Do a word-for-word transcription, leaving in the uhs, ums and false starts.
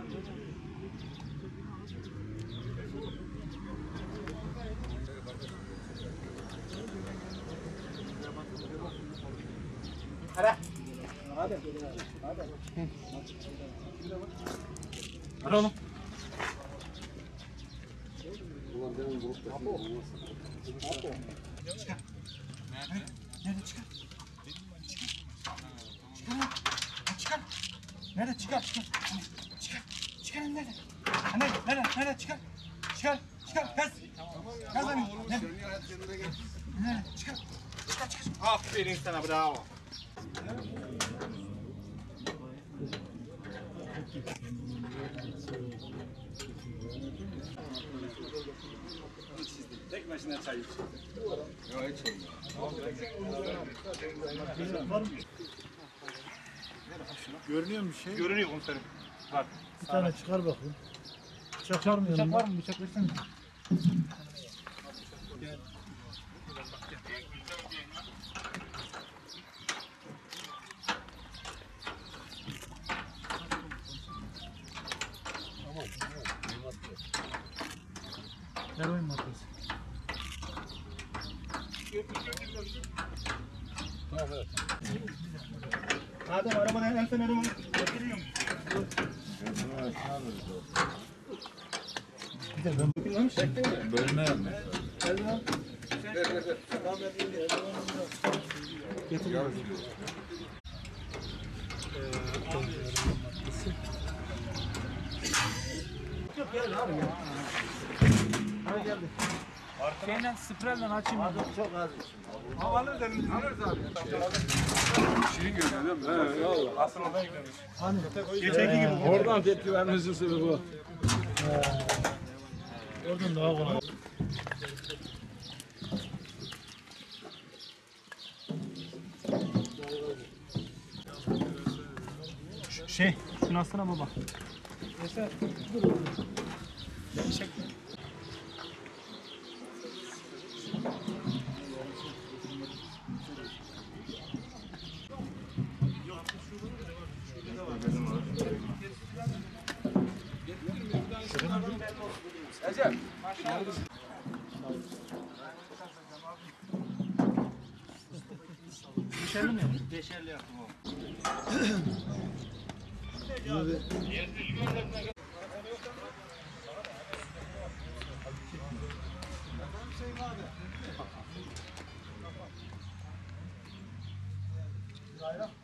Hadi. Hadi. Hadi. Hadi oğlum. Ulan benim grupta Apo. Apo. Çıkar. Nerede? Nerede çıkar? Çıkar. Çıkar. Nerede çıkar? Çıkar. Çıkar. Çıkar nerede? Nerede? Nerede? Nerede çıkar? Çıkar. Çıkar. Pes. Pes hani. Nerede? Nerede? Çıkar. Çıkar çıkar. Aferin sana, bravo. Tek başına çay içti. Yok hiç olmuyor. Görünüyor mu bir şey? Görünüyor komiserim. Var. Bir tane çıkar bakayım. Bıçak var mı yanında? Bıçak var mı? Bıçak versene. Gel. Ver oyun maddesi. Tamam evet. Adem arabadan en son adamı getiriyor mu? Bir de ben Bölme yapmış. Gel lan. Ver ver ver. Tamam ben getir. Yavaş. Yok gel abi ya. Hadi geldi. Şeyden sprayla açayım abi. Çok az. Alırız elimizi. Alırız abi. Şirin görünüyor değil mi? He eyvallah. Asıl oraya gidiyoruz. hani Geçenki gibi. Oradan tepki vermesi sebebi bu. oradan daha kolay. Şey, şunu alsana baba. Yeter. Çek. Ecem. Beşerli mi yaptın? Beşerli yaptım o. Bayrak